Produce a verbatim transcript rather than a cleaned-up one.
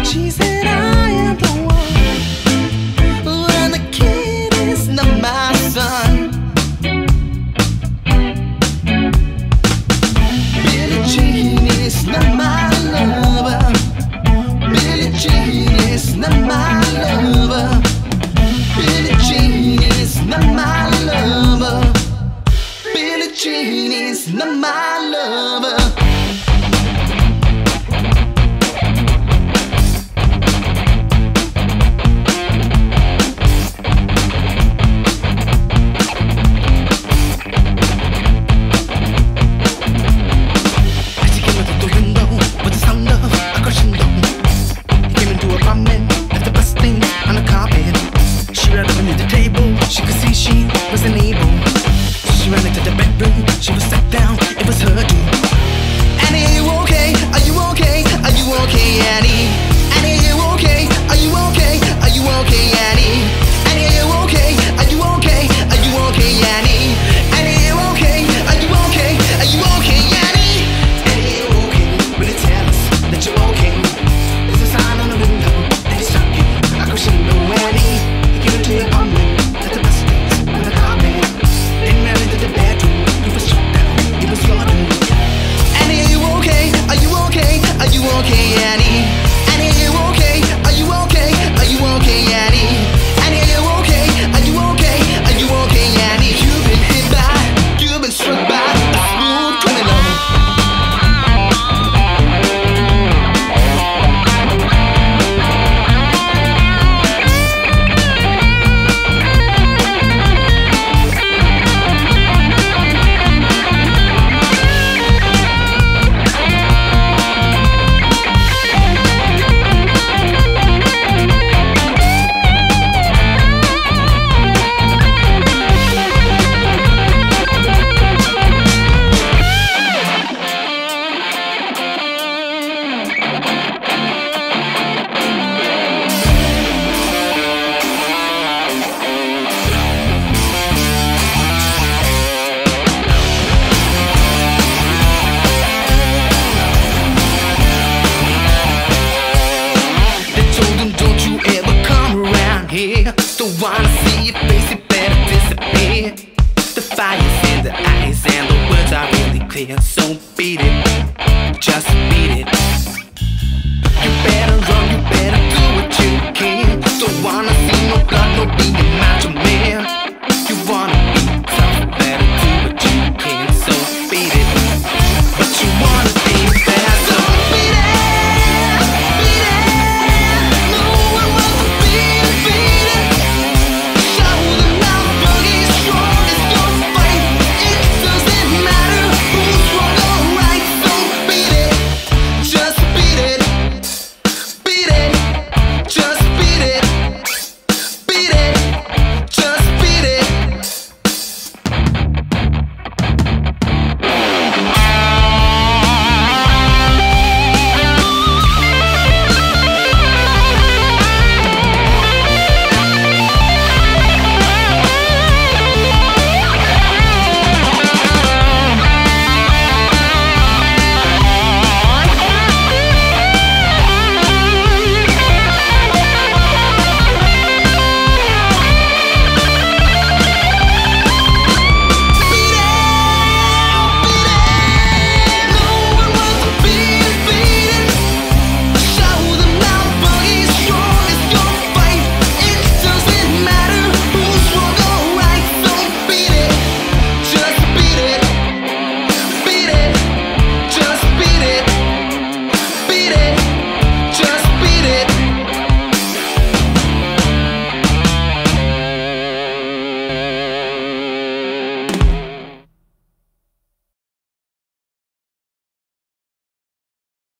She said I am the one, and the kid is not my son. Billie Jean is not my lover. Billie Jean is not my lover. Billie Jean is not my lover. Billie Jean is not my lover. She could see she wasn't able. She ran into the bedroom. She was sat down. It was her doom. Annie, are you okay? Are you okay? Are you okay, Annie? Annie, are you okay? Are you okay? Are you okay, Annie? Annie, are you okay? Are you okay? Are you okay, Annie? Annie, are you okay? Are you okay? Are you okay, Annie? Annie, are you okay? Will you tell us that you're okay? There's a sign on the window that it's stuck you. I could see no Annie. You give it to your apartment. Okay, Annie. Annie, are you okay? Are you okay? Are you okay, Annie? Annie, are you okay? Are you okay? Are you okay, Annie? You've been hit by, you've been struck by a smooth criminal. Don't wanna see your face, it better disappear. The fire's in the eyes and the words are really clear. So beat it.